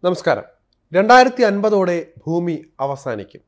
നമസ്കാരം. 2050 ഭൂമി അവസാനിക്കും.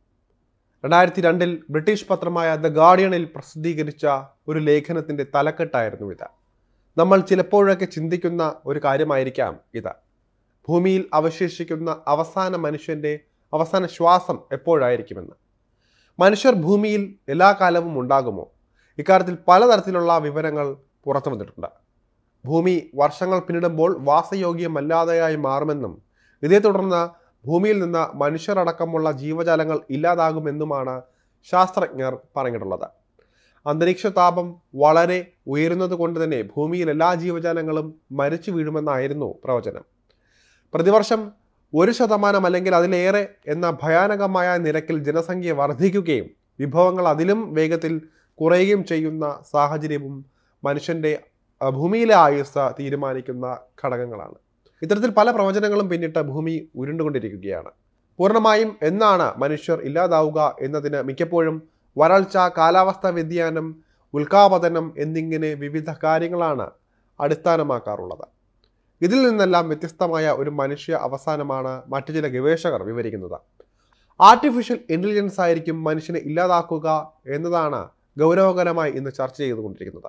2002 ബ്രിട്ടീഷ് പത്രമായ ദ ഗാർഡിയനിൽ പ്രസിദ്ധീകരിച്ച ഒരു ലേഖനത്തിൻ്റെ തലക്കെട്ടായിരുന്നു ഇത്. നമ്മൾ ചിലപ്പോഴൊക്കെ ചിന്തിക്കുന്ന ഒരു കാര്യമായിരിക്കാം ഇത്. ഭൂമിയിൽ അവശേഷിക്കുന്ന അവസാന മനുഷ്യൻ്റെ അവസാന ശ്വാസം എപ്പോഴായിരിക്കുമെന്ന്. മനുഷ്യർ ഭൂമിയിൽ എല്ലാ കാലവും ഉണ്ടാകുമോ? ഇക്കാര്യത്തിൽ പലതരത്തിലുള്ള വിവരങ്ങൾ പുറത്തു വന്നിട്ടുണ്ട്. ഭൂമി വർഷങ്ങൾ പിന്നിടുമ്പോൾ വാസയോഗ്യമല്ലാതെയായി മാറുമെന്നും ഇതേ തുടർന്ന് ഭൂമിയിൽ നിന്ന് മനുഷ്യരടക്കമുള്ള ജീവജാലങ്ങൾ ഇല്ലാതാകുമെന്നുമാണ് ശാസ്ത്രജ്ഞർ പറഞ്ഞിട്ടുള്ളത്. അന്തരീക്ഷ താപം വളരെ ഉയരുന്നത് കൊണ്ട് തന്നെ ഭൂമിയിൽ എല്ലാ ജീവജാലങ്ങളും മരിച്ചു വീഴുമെന്നായിരുന്നു പ്രവചനം. പ്രതിവർഷം 1% അല്ലെങ്കിൽ അതിലേറെ എന്ന ഭയാനകമായ നിരക്കിൽ ജനസംഖ്യ വർദ്ധിക്കുകയും വിഭവങ്ങൾ അതിലും വേഗത്തിൽ കുറയുകയും ചെയ്യുന്ന സാഹചര്യവും മനുഷ്യൻ്റെ ഭൂമിയിലെ ആയുസ് തീരുമാനിക്കുന്ന ഘടകങ്ങളാണ്. ഇത്തരത്തിൽ പല പ്രവചനങ്ങളും പിന്നിട്ട് ഭൂമി ഉരുണ്ടുകൊണ്ടിരിക്കുകയാണ്. പൂർണ്ണമായും എന്നാണ് മനുഷ്യർ ഇല്ലാതാവുക എന്നതിന് മിക്കപ്പോഴും വരൾച്ച, കാലാവസ്ഥാ വ്യതിയാനം, ഉൽക്കാപതനം എന്നിങ്ങനെ വിവിധ കാര്യങ്ങളാണ് അടിസ്ഥാനമാക്കാറുള്ളത്. ഇതിൽ നിന്നെല്ലാം വ്യത്യസ്തമായ ഒരു മനുഷ്യ അവസാനമാണ് മറ്റു ചില ഗവേഷകർ വിവരിക്കുന്നത്. ആർട്ടിഫിഷ്യൽ ഇൻ്റലിജൻസ് ആയിരിക്കും മനുഷ്യനെ ഇല്ലാതാക്കുക എന്നതാണ് ഗൗരവകരമായി ഇന്ന് ചർച്ച ചെയ്തുകൊണ്ടിരിക്കുന്നത്.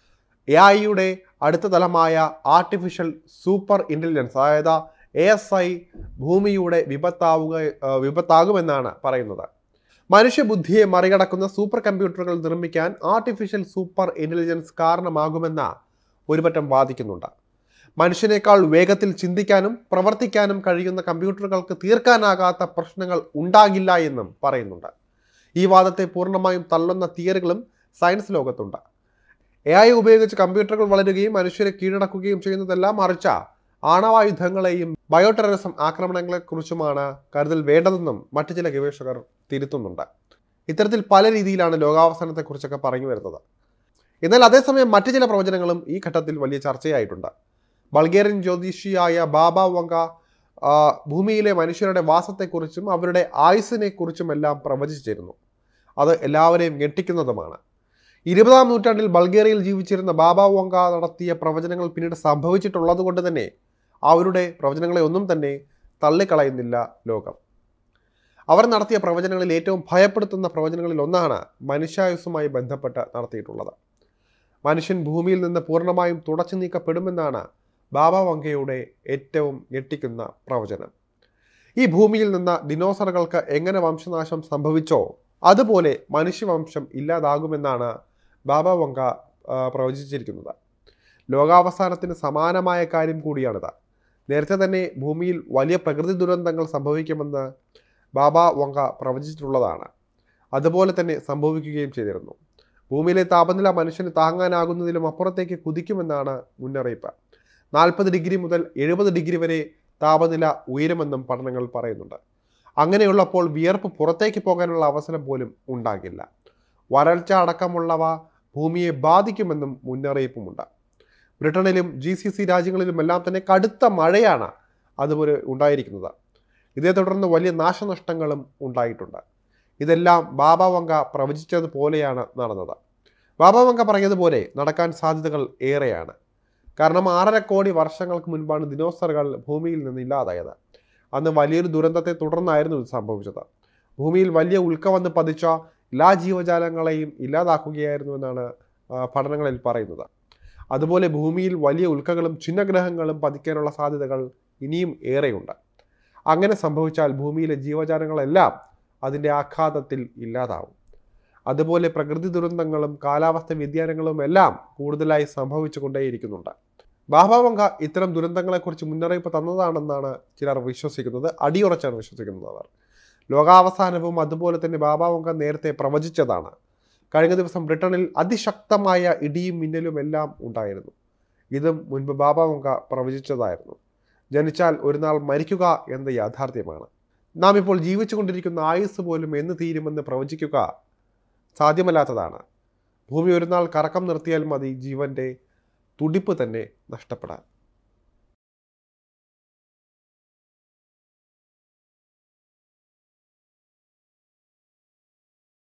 AI-യുടെ അടുത്ത തലമായ ആർട്ടിഫിഷ്യൽ സൂപ്പർ ഇൻ്റലിജൻസ് അതായത് ASI ഭൂമിയുടെ വിപത്താകുമെന്നാണ് പറയുന്നത്. മനുഷ്യബുദ്ധിയെ മറികടക്കുന്ന സൂപ്പർ കമ്പ്യൂട്ടറുകൾ നിർമ്മിക്കാൻ ആർട്ടിഫിഷ്യൽ സൂപ്പർ ഇൻ്റലിജൻസ് കാരണമാകുമെന്ന ഒരുപറ്റം വാദിക്കുന്നുണ്ട്. മനുഷ്യനേക്കാൾ വേഗത്തിൽ ചിന്തിക്കാനും പ്രവർത്തിക്കാനും കഴിയുന്ന കമ്പ്യൂട്ടറുകൾക്ക് തീർക്കാനാകാത്ത പ്രശ്നങ്ങൾ ഉണ്ടാകില്ല എന്നും പറയുന്നുണ്ട്. ഈ വാദത്തെ പൂർണ്ണമായും തള്ളുന്ന തിയറികളും സയൻസ് ലോകത്തുണ്ട്. AI ഉപയോഗിച്ച് കമ്പ്യൂട്ടറുകൾ വളരുകയും മനുഷ്യരെ കീഴടക്കുകയും ചെയ്യുന്നതെല്ലാം മറിച്ച ആണവായുധങ്ങളെയും ബയോ ടെററിസം ആക്രമണങ്ങളെക്കുറിച്ചുമാണ് കരുതൽ വേണ്ടതെന്നും മറ്റു ചില ഗവേഷകർ തിരുത്തുന്നുണ്ട്. ഇത്തരത്തിൽ പല രീതിയിലാണ് ലോകാവസാനത്തെക്കുറിച്ചൊക്കെ പറഞ്ഞു വരുന്നത്. എന്നാൽ അതേസമയം മറ്റു ചില പ്രവചനങ്ങളും ഈ ഘട്ടത്തിൽ വലിയ ചർച്ചയായിട്ടുണ്ട്. ബൾഗേറിയൻ ജ്യോതിഷിയായ ബാബ വങ്ക ഭൂമിയിലെ മനുഷ്യരുടെ വാസത്തെക്കുറിച്ചും അവരുടെ ആയുസ്സിനെക്കുറിച്ചുമെല്ലാം പ്രവചിച്ചിരുന്നു. അത് എല്ലാവരെയും ഞെട്ടിക്കുന്നതുമാണ്. 20-ാം നൂറ്റാണ്ടിൽ ബൾഗേറിയയിൽ ജീവിച്ചിരുന്ന ബാബ വങ്ക നടത്തിയ പ്രവചനങ്ങൾ പിന്നീട് സംഭവിച്ചിട്ടുള്ളത് കൊണ്ട് തന്നെ അവരുടെ പ്രവചനങ്ങളെ ഒന്നും തന്നെ തള്ളിക്കളയുന്നില്ല ലോകം. അവർ നടത്തിയ പ്രവചനങ്ങളിൽ ഏറ്റവും ഭയപ്പെടുത്തുന്ന പ്രവചനങ്ങളിൽ ഒന്നാണ് മനുഷ്യായുസ്സുമായി ബന്ധപ്പെട്ട് നടത്തിയിട്ടുള്ളത്. മനുഷ്യൻ ഭൂമിയിൽ നിന്ന് പൂർണ്ണമായും തുടച്ചു നീക്കപ്പെടുമെന്നാണ് ബാബ വങ്കയുടെ ഏറ്റവും ഞെട്ടിക്കുന്ന പ്രവചനം. ഈ ഭൂമിയിൽ നിന്ന് ഡിനോസറുകൾക്ക് എങ്ങനെ വംശനാശം സംഭവിച്ചോ അതുപോലെ മനുഷ്യവംശം ഇല്ലാതാകുമെന്നാണ് ബാബ വങ്ക പ്രവചിച്ചിരിക്കുന്നത്. ലോകാവസാനത്തിന് സമാനമായ കാര്യം കൂടിയാണിത്. നേരത്തെ തന്നെ ഭൂമിയിൽ വലിയ പ്രകൃതി ദുരന്തങ്ങൾ സംഭവിക്കുമെന്ന് ബാബ വങ്ക പ്രവചിച്ചിട്ടുള്ളതാണ്. അതുപോലെ തന്നെ സംഭവിക്കുകയും ചെയ്തിരുന്നു. ഭൂമിയിലെ താപനില മനുഷ്യന് താങ്ങാനാകുന്നതിലും അപ്പുറത്തേക്ക് കുതിക്കുമെന്നാണ് മുന്നറിയിപ്പ്. 40 ഡിഗ്രി മുതൽ 70 ഡിഗ്രി വരെ താപനില ഉയരുമെന്നും പഠനങ്ങൾ പറയുന്നുണ്ട്. അങ്ങനെയുള്ളപ്പോൾ വിയർപ്പ് പുറത്തേക്ക് പോകാനുള്ള അവസരം പോലും ഉണ്ടാകില്ല. വരൾച്ച അടക്കമുള്ളവ ഭൂമിയെ ബാധിക്കുമെന്നും മുന്നറിയിപ്പുമുണ്ട്. ബ്രിട്ടനിലും GCC രാജ്യങ്ങളിലുമെല്ലാം തന്നെ കടുത്ത മഴയാണ് അതുപോലെ ഉണ്ടായിരിക്കുന്നത്. ഇതേ തുടർന്ന് വലിയ നാശനഷ്ടങ്ങളും ഉണ്ടായിട്ടുണ്ട്. ഇതെല്ലാം ബാബ വങ്ക പ്രവചിച്ചതുപോലെയാണ് നടന്നത്. ബാബ വങ്ക പറഞ്ഞതുപോലെ നടക്കാൻ സാധ്യതകൾ ഏറെയാണ്. കാരണം 6.5 കോടി വർഷങ്ങൾക്ക് മുൻപാണ് ദിനോസറുകൾ ഭൂമിയിൽ നിന്ന് ഇല്ലാതായത്. അന്ന് വലിയൊരു ദുരന്തത്തെ തുടർന്നായിരുന്നു ഇത് സംഭവിച്ചത്. ഭൂമിയിൽ വലിയ ഉൽക്ക വന്ന് പതിച്ച എല്ലാ ജീവജാലങ്ങളെയും ഇല്ലാതാക്കുകയായിരുന്നു എന്നാണ് പഠനങ്ങളിൽ പറയുന്നത്. അതുപോലെ ഭൂമിയിൽ വലിയ ഉൽക്കകളും ഛിന്നഗ്രഹങ്ങളും പതിക്കാനുള്ള സാധ്യതകൾ ഇനിയും ഏറെയുണ്ട്. അങ്ങനെ സംഭവിച്ചാൽ ഭൂമിയിലെ ജീവജാലങ്ങളെല്ലാം അതിൻ്റെ ആഘാതത്തിൽ ഇല്ലാതാവും. അതുപോലെ പ്രകൃതി ദുരന്തങ്ങളും കാലാവസ്ഥ വ്യതിയാനങ്ങളും എല്ലാം കൂടുതലായി സംഭവിച്ചു കൊണ്ടേയിരിക്കുന്നുണ്ട്. ബാബ വങ്ക ഇത്തരം ദുരന്തങ്ങളെക്കുറിച്ച് മുന്നറിയിപ്പ് തന്നതാണെന്നാണ് ചിലർ വിശ്വസിക്കുന്നത്. അടിയുറച്ചാണ് വിശ്വസിക്കുന്നത് അവർ. ലോകാവസാനവും അതുപോലെ തന്നെ ബാബ വങ്ക നേരത്തെ പ്രവചിച്ചതാണ്. കഴിഞ്ഞ ദിവസം ബ്രിട്ടനിൽ അതിശക്തമായ ഇടിയും മിന്നലും എല്ലാം ഉണ്ടായിരുന്നു. ഇതും മുൻപ് ബാബ വങ്ക പ്രവചിച്ചതായിരുന്നു. ജനിച്ചാൽ ഒരു നാൾ മരിക്കുക എന്ന യാഥാർത്ഥ്യമാണ്. നാം ഇപ്പോൾ ജീവിച്ചു കൊണ്ടിരിക്കുന്ന ആയുസ് പോലും എന്ന് തീരുമെന്ന് പ്രവചിക്കുക സാധ്യമല്ലാത്തതാണ്. ഭൂമി ഒരു നാൾ കറക്കം നിർത്തിയാൽ മതി ജീവൻ്റെ തുടിപ്പ് തന്നെ നഷ്ടപ്പെടാൻ.